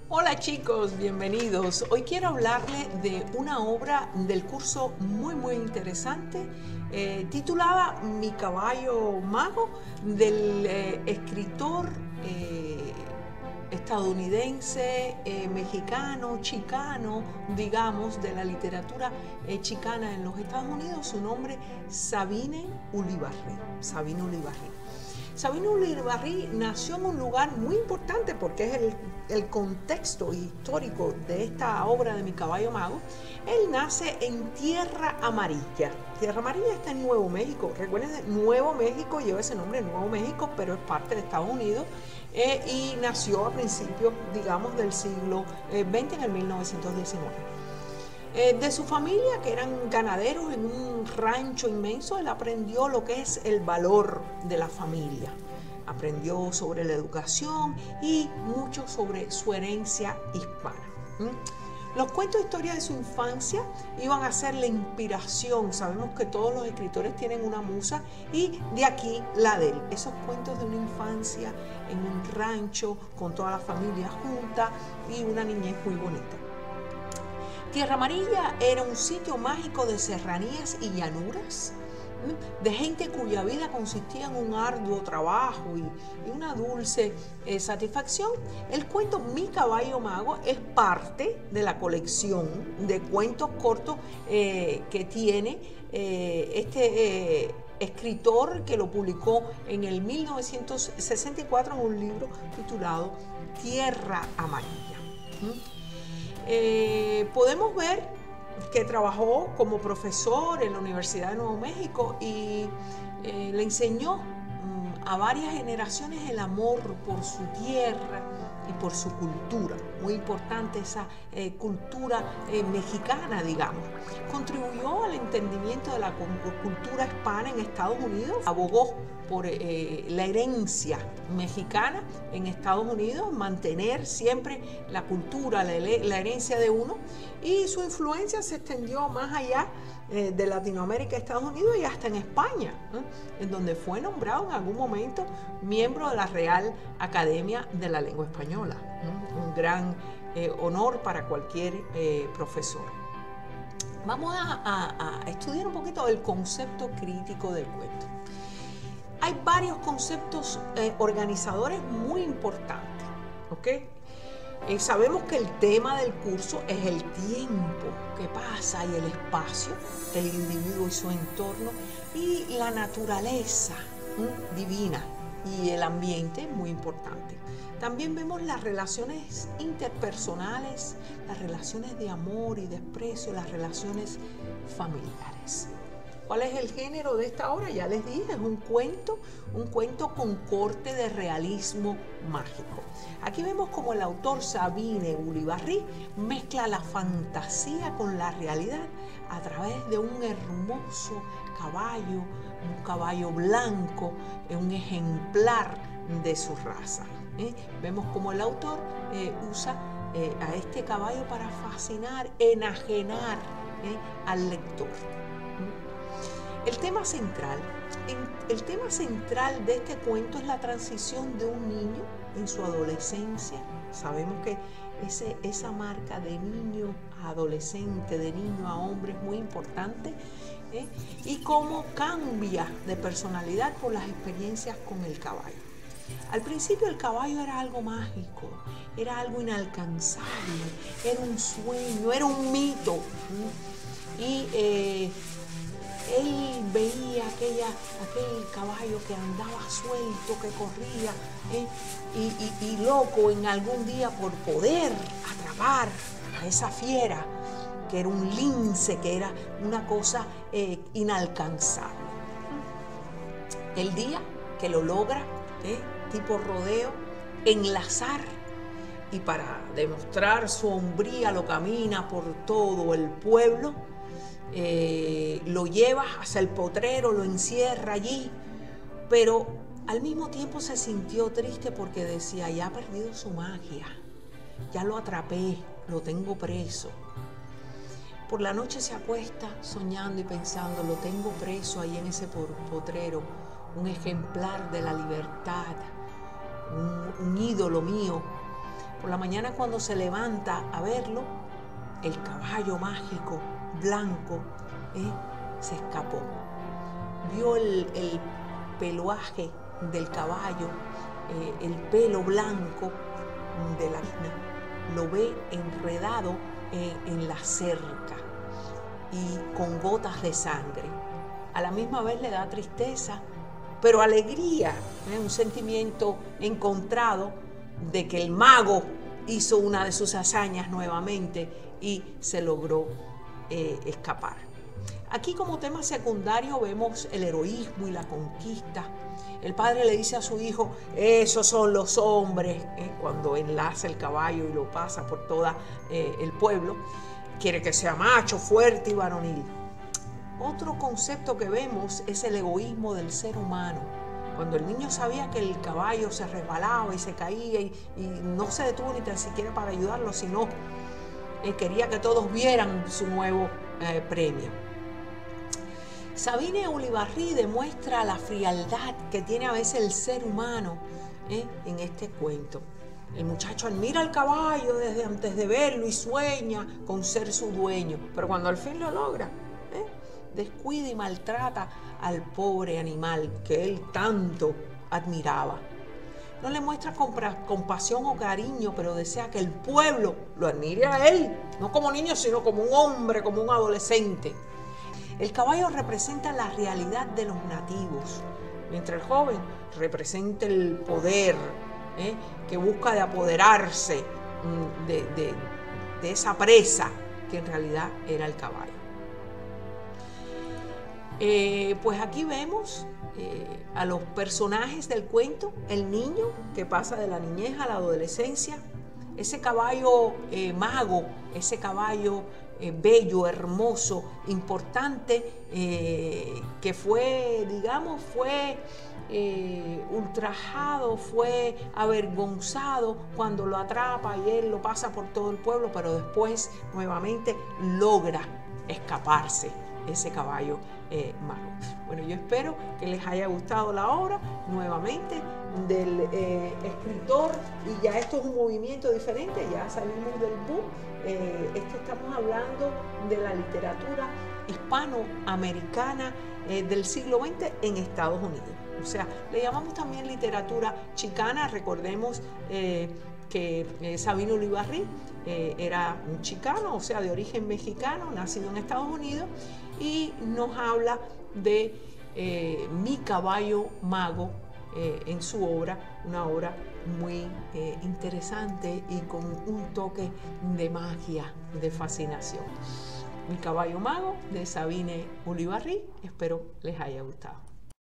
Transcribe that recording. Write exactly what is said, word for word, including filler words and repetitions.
Hola chicos, bienvenidos. Hoy quiero hablarles de una obra del curso muy muy interesante eh, titulada Mi caballo mago del eh, escritor eh, estadounidense, eh, mexicano, chicano, digamos, de la literatura eh, chicana en los Estados Unidos. Su nombre, Sabine Ulibarri. Sabine Ulibarri. Sabine Ulibarri nació en un lugar muy importante porque es el, el contexto histórico de esta obra de Mi caballo mago. Él nace en Tierra Amarilla. Tierra Amarilla está en Nuevo México. Recuerden, Nuevo México lleva ese nombre, Nuevo México, pero es parte de Estados Unidos. Eh, y nació a principios, digamos, del siglo veinte, en el mil novecientos diecinueve. Eh, de su familia, que eran ganaderos en un rancho inmenso, él aprendió lo que es el valor de la familia. Aprendió sobre la educación y mucho sobre su herencia hispana. ¿Mm? Los cuentos de historia de su infancia iban a ser la inspiración. Sabemos que todos los escritores tienen una musa y de aquí la de él. Esos cuentos de una infancia en un rancho con toda la familia junta y una niñez muy bonita. Tierra Amarilla era un sitio mágico de serranías y llanuras, de gente cuya vida consistía en un arduo trabajo y, y una dulce eh, satisfacción. El cuento Mi caballo mago es parte de la colección de cuentos cortos eh, que tiene eh, este eh, escritor, que lo publicó en el mil novecientos sesenta y cuatro en un libro titulado Tierra Amarilla. ¿Mm? Eh, podemos ver que trabajó como profesor en la Universidad de Nuevo México y eh, le enseñó mm, a varias generaciones el amor por su tierra y por su cultura. Muy importante esa eh, cultura eh, mexicana, digamos. Contribuyó al entendimiento de la cultura hispana en Estados Unidos. Abogó por eh, la herencia mexicana en Estados Unidos, mantener siempre la cultura, la, la herencia de uno, y su influencia se extendió más allá eh, de Latinoamérica, Estados Unidos y hasta en España, ¿eh? En donde fue nombrado en algún momento miembro de la Real Academia de la Lengua Española, ¿eh? Un gran eh, honor para cualquier eh, profesor. Vamos a, a, a estudiar un poquito el concepto crítico del cuento. Hay varios conceptos eh, organizadores muy importantes, ¿ok? Eh, sabemos que el tema del curso es el tiempo que pasa y el espacio, el individuo y su entorno, y la naturaleza ¿eh? divina y el ambiente, muy importante. También vemos las relaciones interpersonales, las relaciones de amor y desprecio, las relaciones familiares. ¿Cuál es el género de esta obra? Ya les dije, es un cuento, un cuento con corte de realismo mágico. Aquí vemos como el autor Sabine Ulibarri mezcla la fantasía con la realidad a través de un hermoso caballo, un caballo blanco, un ejemplar de su raza. ¿eh? Vemos como el autor eh, usa eh, a este caballo para fascinar, enajenar ¿eh? al lector. El tema central, el tema central de este cuento es la transición de un niño en su adolescencia. Sabemos que ese, esa marca de niño a adolescente, de niño a hombre es muy importante, ¿eh? y cómo cambia de personalidad por las experiencias con el caballo. Al principio el caballo era algo mágico, era algo inalcanzable, era un sueño, era un mito. ¿eh? Y eh, él veía aquella, aquel caballo que andaba suelto, que corría ¿eh? y, y, y loco en algún día por poder atrapar a esa fiera, que era un lince, que era una cosa eh, inalcanzable. El día que lo logra, ¿eh? tipo rodeo, enlazar, y para demostrar su hombría lo camina por todo el pueblo. Eh, lo lleva hacia el potrero, lo encierra allí, pero al mismo tiempo se sintió triste porque decía, ya ha perdido su magia, ya lo atrapé, lo tengo preso. Por la noche se acuesta soñando y pensando, lo tengo preso ahí en ese potrero, un ejemplar de la libertad, un, un ídolo mío, Por la mañana cuando se levanta a verlo, el caballo mágico, blanco, eh, se escapó. Vio el, el peluaje del caballo, eh, el pelo blanco de la asna, lo ve enredado eh, en la cerca y con gotas de sangre. A la misma vez le da tristeza, pero alegría, ¿eh? Un sentimiento encontrado de que el mago hizo una de sus hazañas nuevamente y se logró eh, escapar. Aquí como tema secundario vemos el heroísmo y la conquista. El padre le dice a su hijo, esos son los hombres, ¿eh? Cuando enlaza el caballo y lo pasa por todo eh, el pueblo, quiere que sea macho, fuerte y varonil. Otro concepto que vemos es el egoísmo del ser humano. Cuando el niño sabía que el caballo se resbalaba y se caía y, y no se detuvo ni tan siquiera para ayudarlo, sino eh, quería que todos vieran su nuevo eh, premio. Sabine Ulibarri demuestra la frialdad que tiene a veces el ser humano eh, en este cuento. El muchacho admira al caballo desde antes de verlo y sueña con ser su dueño, pero cuando al fin lo logra, eh, descuida y maltrata al pobre animal que él tanto admiraba. No le muestra compasión o cariño, pero desea que el pueblo lo admire a él, no como niño, sino como un hombre, como un adolescente. El caballo representa la realidad de los nativos, mientras el joven representa el poder, ¿eh? que busca de apoderarse de, de, de esa presa que en realidad era el caballo. Eh, pues aquí vemos eh, a los personajes del cuento, el niño que pasa de la niñez a la adolescencia, ese caballo eh, mago, ese caballo eh, bello, hermoso, importante, eh, que fue, digamos, fue eh, ultrajado, fue avergonzado cuando lo atrapa y él lo pasa por todo el pueblo, pero después nuevamente logra escaparse ese caballo eh, mago. Bueno, yo espero que les haya gustado la obra nuevamente del eh, escritor, y ya esto es un movimiento diferente, ya salimos del boom. Eh, esto estamos hablando de la literatura hispanoamericana eh, del siglo veinte en Estados Unidos. O sea, le llamamos también literatura chicana. Recordemos eh, que eh, Sabine Ulibarri eh, era un chicano, o sea, de origen mexicano, nacido en Estados Unidos, y nos habla de eh, Mi caballo mago eh, en su obra, una obra muy eh, interesante y con un toque de magia, de fascinación. Mi caballo mago de Sabine Ulibarri, espero les haya gustado.